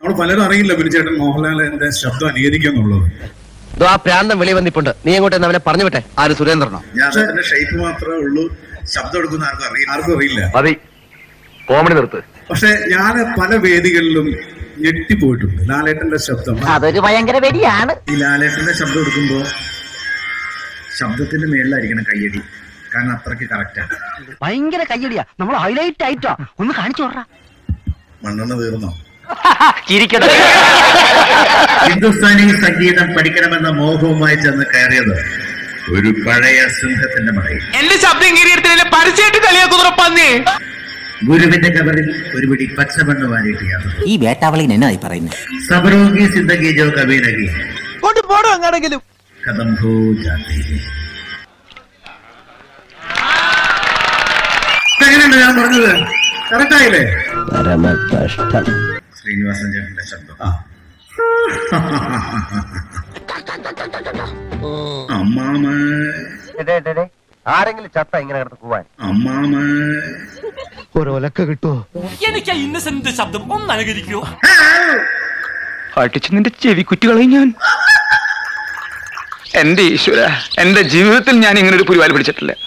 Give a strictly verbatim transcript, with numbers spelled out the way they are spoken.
അവിടെ പലരും അറിയില്ല ബിനുചേട്ടൻ മോഹൻലാലിന്റെ ശബ്ദം അനുകരിക്കുന്നുള്ളത്. ആ പ്രാന്തം വെളി വന്നിട്ടുണ്ട്. നീ അങ്ങോട്ട് അവനെ പറഞ്ഞു വിട്ടെ. ആര് സുരേന്ദ്രനോ? ഞാൻ ഷേപ്പ് മാത്രമേ ഉള്ളൂ, ശബ്ദം എടുക്കുന്ന ആർക്കും അറിയില്ല ആർക്കും അറിയില്ല മതി കോമഡി നിർത്ത്. പക്ഷെ ഞാൻ പല വേദികളിലും ഞെട്ടിപ്പോയിട്ടുണ്ട്. ലാലേട്ടന്റെ ശബ്ദം അതൊരു ഭയങ്കര വെടിയാണ്. ഈ ലാലേട്ടന്റെ ശബ്ദം എടുക്കുമ്പോ ശബ്ദത്തിന്റെ മേളിലായിരിക്കണം കയ്യടി, കാരണം അത്രയ്ക്ക് കറക്റ്റാണ്. ഭയങ്കര കയ്യടിയാ. നമ്മൾ ഹൈലൈറ്റ് ആയിട്ടോ ഒന്ന് കാണിച്ചു പറ. മണ്ണെണ്ണ തീർന്നോ? ഹിന്ദുസ്ഥാനി സംഗീതം പഠിക്കണമെന്ന മോഹവുമായി ചെന്ന് കയറിയത് ഒരു പഴയ സിംഹത്തിന്റെ മടയിൽ. എന്റെ ശബ്ദം കീരിയെടുത്തില്ല, പരസ്യമായിട്ട് കളിയാക്കുറപ്പന്നേ. ഗുരുവിന്റെ കബറിൽ ഒരു പിടി പച്ചമണ്ണ് വാരിയിട്ട് യാത്ര. ഈ വേട്ടാവളിന് എന്നായി പറയുന്നത്? സബരോഗി സിന്ദഗി ജോ കബി നഹി പോടോ അങ്ങാണെങ്കിലും ഖതം ഹോ ജാതി. എങ്ങനെയുണ്ട് ഞാൻ പറഞ്ഞത്? കറക്റ്റായില്ലേ? പരമകഷ്ടം. ശ്രീനിവാസൻ ചേട്ടന്റെ ശബ്ദം. അമ്മാമ ആരെങ്കിലും ചത്ത ഇങ്ങനെ കിടന്ന് പോവാൻ? അമ്മാമ ഒരൊലക്ക കിട്ടുമോ? എനിക്ക് ഇന്നസെന്റ് ശബ്ദം ഒന്ന് അനുകരിക്കോ? അടിച്ചു നിന്റെ ചെവി കുറ്റികളയും ഞാൻ. എന്റെ ഈശ്വര, എന്റെ ജീവിതത്തിൽ ഞാൻ ഇങ്ങനെ ഒരു പുരിവാൽ പിടിച്ചിട്ടില്ല.